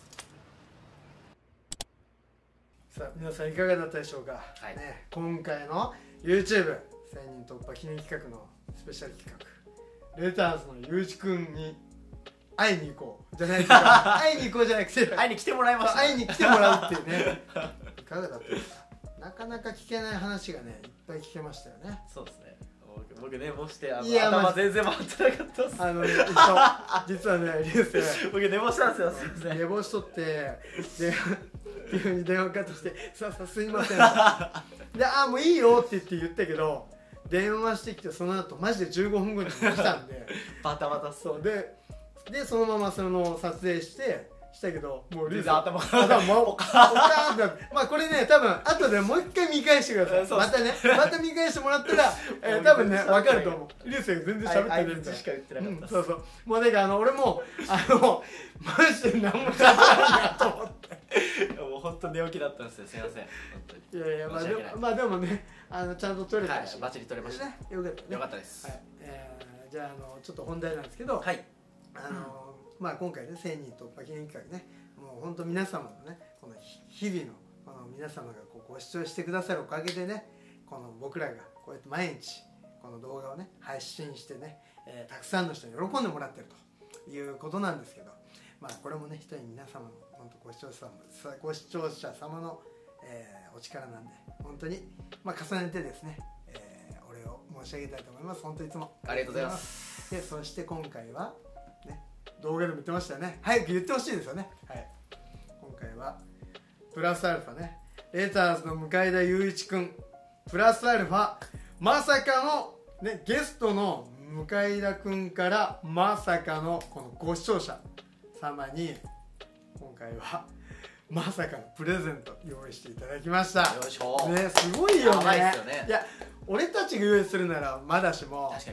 さい。さあ皆さんいかがだったでしょうか、 はいね、今回の YouTube1000 人突破記念企画のスペシャル企画、レターズのゆういちくんに会いに行こうじゃないですか会いに行こうじゃなくて会いに来てもらいました。 会いに来てもらうっていうねいかがだったですか。なかなか聞けない話がねいっぱい聞けましたよね。 そうですね。僕寝坊していや頭全然回ってなかったっす。 実はね、流星僕寝坊したんですよ。すいません。 寝坊しとってで急に電話かかってきて「さあすいません」で「ああもういいよ」って言ったけど、電話してきてその後マジで15分後に来たんでバタバタっす。 そうでそのままその撮影したけど、もう流星頭ポカーンってなって、まあこれね多分後でもう一回見返してください。 そうまた見返してもらったら多分ね分かると思う。流星全然喋ってないんだよ。 しか言ってなかったっす。 そうそう、もうだから俺もマジで何も喋らないなと思ってもう本当寝起きだったんですよ。すいません。本当に。 いやいや、 申し訳ないまあでもねちゃんと撮れたし、 はいバッチリ撮れましたね、よかったね。 よかったです。 はい、じゃあちょっと本題なんですけど、 はい。 まあ今回ね1000人突破記念企画ね、もう本当皆様のねこの日々の皆様がご視聴してくださるおかげでね、この僕らがこうやって毎日この動画をね配信してね、たくさんの人に喜んでもらってるということなんですけど、まあこれもね一人皆様の本当ご視聴者様の、お力なんで本当に、まあ、重ねてですね、お礼を申し上げたいと思います。本当にいつもありがとうございます。 でそして今回はね動画でも言ってましたよね。早く言ってほしいですよね。はい、今回はプラスアルファね、レターズの向田雄一くんプラスアルファ、まさかの、ね、ゲストの向田くんからまさかのこのご視聴者様に今回はまさかのプレゼント用意していただきました。 よいしょ。 ね、すごいよやばいっね。 すよねいや俺たちが用意するならまだしも確かに。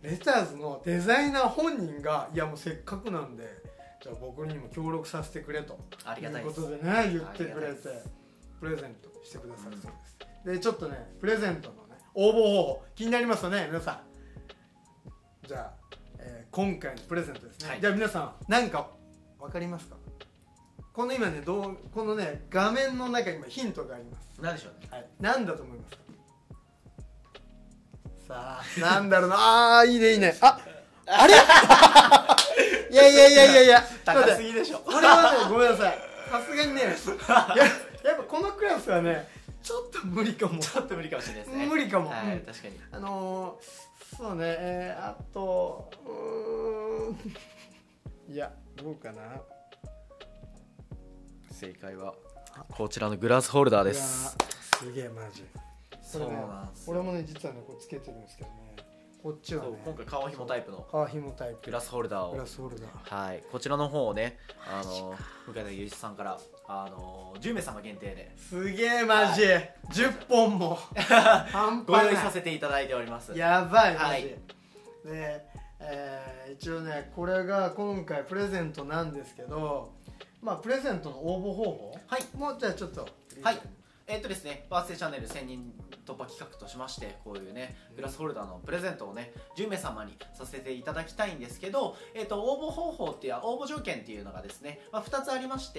レターズのデザイナー本人がいやもうせっかくなんでじゃあ僕にも協力させてくれとありがたいです。 いうことでね言ってくれてプレゼントしてくださるそうです、でちょっとねプレゼントのね応募方法気になりますよね皆さん。じゃあ、今回のプレゼントですね、 はい、 じゃあ皆さん何か分かりますか？この今ねこのね画面の中に今ヒントがあります。 何でしょうね。 はい、何だと思いますか？さあなんだろうなあーいいねいいねあれいや高すぎでしょ。 これはねごめんなさいさすがにねやっぱこのクラスはねちょっと無理かもちょっと無理かもしれないですね。 無理かも、 はい、 うん、 確かに。 そうねあといやどうかな。 正解はこちらのグラスホルダーです。 すげえマジそうなんですよ。 俺もね実はねこうつけてるんですけどねこっちはねそう今回革紐タイプの革紐タイプグラスホルダーをグラスホルダーはいこちらの方をね向井祐一さんから10名様限定ですげえマジ、10本も半端ご用意ないさせていただいております。 やばいマジ、 はいで、一応ねこれが今回プレゼントなんですけどまあプレゼントの応募方法はいもうじゃあちょっとはいですね、バースデーチャンネル1000人突破企画としましてこういうねグラスホルダーのプレゼントをね10名様にさせていただきたいんですけど、応募方法っていう応募条件っていうのがですね、2つありまして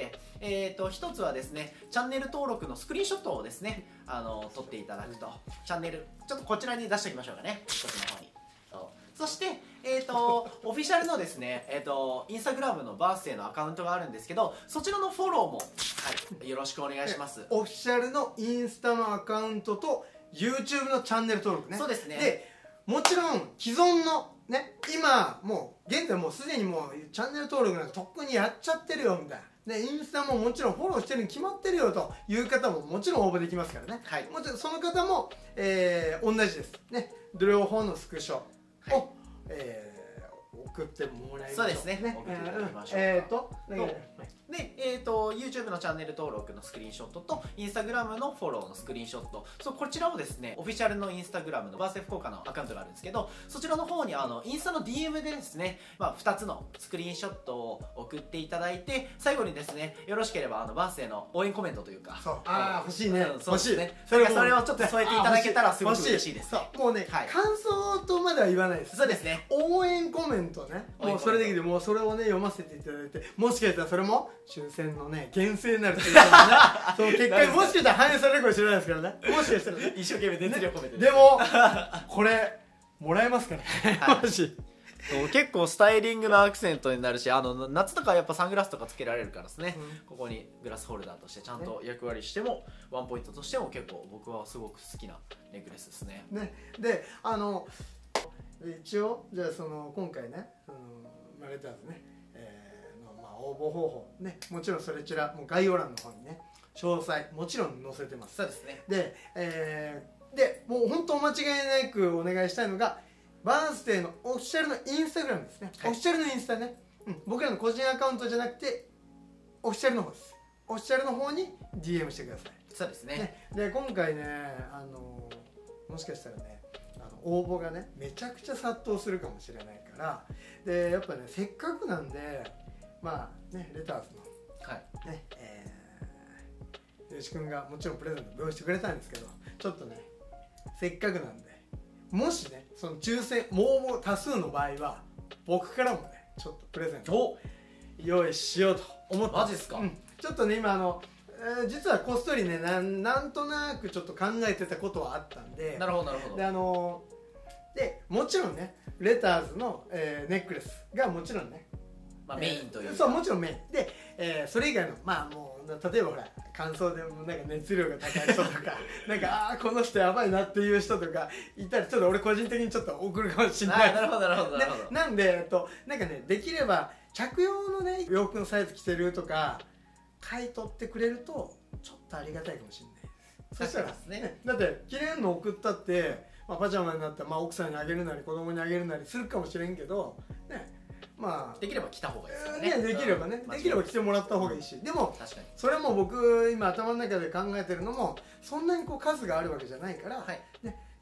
、1つはですねチャンネル登録のスクリーンショットをですね撮っていただくと、チャンネルちょっとこちらに出しておきましょうかね、こっちの方に。そして、オフィシャルのですね、インスタグラムのバースデーのアカウントがあるんですけど、そちらのフォローも、はい、よろしくお願いします。 オフィシャルのインスタのアカウントと YouTube のチャンネル登録ね。 そうですね。 でもちろん既存のね今もう現在もうすでにもうチャンネル登録なんかとっくにやっちゃってるよみたいな。でインスタももちろんフォローしてるに決まってるよという方ももちろん応募できますからね、 はい、 もちろんその方も、同じですね。両方のスクショを、はい、送ってもらいましょう。 そうですね。送っていただきましょう。で、YouTube のチャンネル登録のスクリーンショットと Instagram のフォローのスクリーンショット、こちらをですねオフィシャルの Instagram のバースデー福岡のアカウントがあるんですけど、そちらの方にインスタの DM でですね、2つのスクリーンショットを送っていただいて、最後にですねよろしければバースデーの応援コメントというか、 そう欲しいね、 欲しいね。それをちょっと添えていただけたらすごく嬉しいですね。 もうね、感想とまでは言わないです。 そうですね。 応援コメントね、もうそれできて、もうそれをね読ませていただいて、もしかしたらそれも抽選のね厳正になるっていうかね、その結果にもしかしたら反映されるかもしれないですからね。もしかしたらね一生懸命熱量込めて、 でもこれもらえますかね、もし結構スタイリングのアクセントになるし、夏とかやっぱサングラスとかつけられるからですね、ここにグラスホルダーとしてちゃんと役割しても、ワンポイントとしても結構僕はすごく好きなネックレスですね。 で一応じゃあ今回ねレターズね、応募方法ね、もちろんそちらもう概要欄の方にね詳細もちろん載せてます。 そうですね。 でもう本当お間違いなくお願いしたいのがバースデーのオフィシャルのインスタグラムですね、オフィシャルのインスタね、僕らの個人アカウントじゃなくてオフィシャルの方です。オフィシャルの方に DM してください。 そうですね。 で今回ねもしかしたらね応募がねめちゃくちゃ殺到するかもしれないから、でやっぱねせっかくなんでレターズのねよし君がもちろんプレゼント用意してくれたんですけど、ちょっとねせっかくなんでもしねその抽選応募多数の場合は僕からもねちょっとプレゼントを用意しようと思ってます。 マジっすか？ ちょっとね今実はこっそりねなんとなくちょっと考えてたことはあったんで、 なるほどなるほど。 でもちろんねレターズの、ネックレスがもちろんね、 メインというか、 そうもちろんメインで、それ以外のもう例えばほら感想でもなんか熱量が高い人とかなんかこの人やばいなっていう人とかいたらちょっと俺個人的にちょっと送るかもしれない。 なるほどなるほどなるほど。 なんでなんかねできれば着用のね洋服のサイズ着てるとか買い取ってくれるとちょっとありがたいかもしれないです。そしたらね、だって着れんの送ったってパジャマになったら奥さんにあげるなり子供にあげるなりするかもしれんけどね、 できれば着た方がいいですよね。 できればね、できれば着てもらった方がいいし、でも確かにそれも僕今頭の中で考えてるのもそんなに数があるわけじゃないから、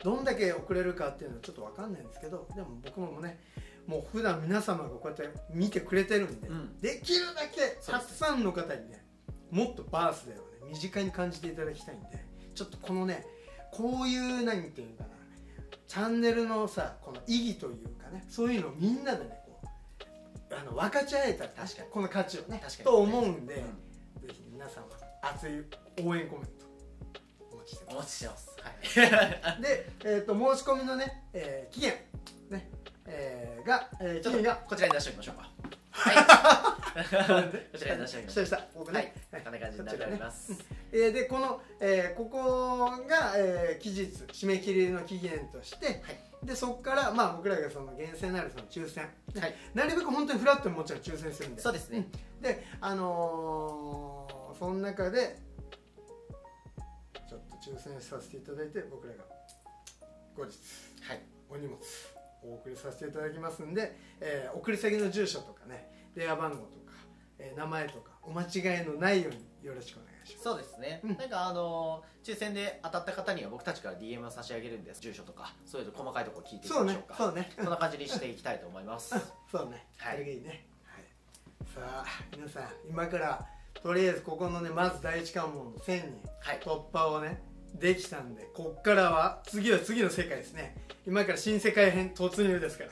どんだけ送れるかっていうのはちょっと分かんないんですけど、でも僕もねもう普段皆様がこうやって見てくれてるんで、できるだけたくさんの方にねもっとバースデーをね身近に感じていただきたいんで、ちょっとこのねこういう何ていうかな、チャンネルのさこの意義というかね、そういうのをみんなでねこう分かち合えたら、 確かにこの価値をね確かにと思うんで、ぜひ皆様熱い応援コメントお待ちしてます。 お待ちしてます。はい。 で、申し込みのね、期限ね、が、 ちょっとこちらに出しておきましょうか。はい。こちらに出しておきましょう。 した僕ね、 はい。こんな感じになっております。 でこの、ここが、期日締め切りの期限として、でそこからまあ僕らがその厳選なるその抽選、なるべく本当にフラットにもちろん抽選するんで、 そうですね。 でその中でちょっと抽選させていただいて、僕らが後日、お荷物お送りさせていただきますんで、送り先の住所とかね、電話番号とか、名前とかお間違いのないようによろしくお願いします。 そうですね。なんか抽選で当たった方には僕たちから DM を差し上げるんです。住所とかそういう細かいところ聞いていきましょうか。 そうね。 そんな感じにしていきたいと思います。 そうね。それがいいね。さあ皆さん、今からとりあえずここのねまず第一関門の1000人突破をねできたんで、こっからは次の世界ですね。今から新世界編突入ですから、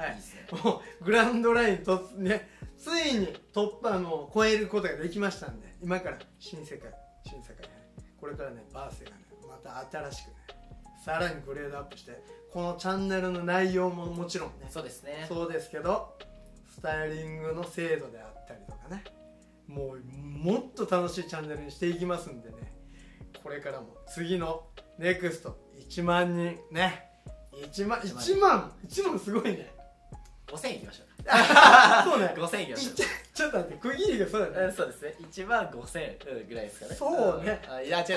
いいですね。 もうグランドラインね、ついに突破を超えることができましたんで、今から新世界編、これからねバースデーがねまた新しくねさらにグレードアップして、このチャンネルの内容ももちろんねそうですね。 そうですけど、スタイリングの精度であったりとかね、もっと楽しいチャンネルにしていきますんでね、これからも次のネクスト1万人ね、1万すごいね。 5000いきましょうそうね、 5000いきましょう。 ちょっと待って、区切りがそうだね。 そうですね。1万5000ぐらいですかね。 そうね。 いや違う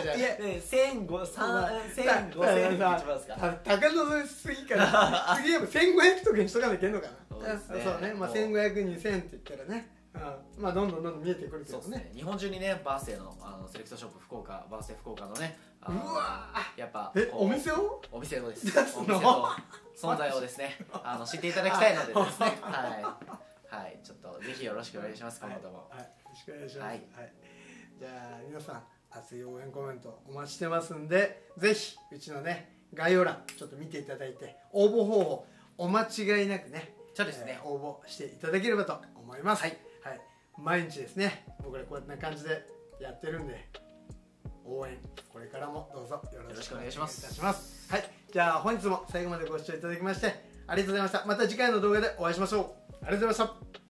1000、5000一番ですか。 高望みすぎから次は1500とかにしとかなきゃいけんのかな。そうね、まあ1500、2000って言ったらね、まあどんどん見えてくるけどね。 日本中にねバースデーのセレクトショップ福岡、バースデー福岡のね、 うわやっぱお店をお店をですね、お店の存在をですね知っていただきたいのでですね、はいちょっとぜひよろしくお願いします。今後ともよろしくお願いします。はい、じゃあ皆さん熱い応援コメントお待ちしてますんで、ぜひうちのね概要欄ちょっと見ていただいて、応募方法お間違いなくね、 そうですね、 応募していただければと思います。毎日ですね僕らこういった感じでやってるんで、応援これからもどうぞよろしくお願いいたします。はい、じゃあ本日も最後までご視聴いただきましてありがとうございました。また次回の動画でお会いしましょう。ありがとうございました。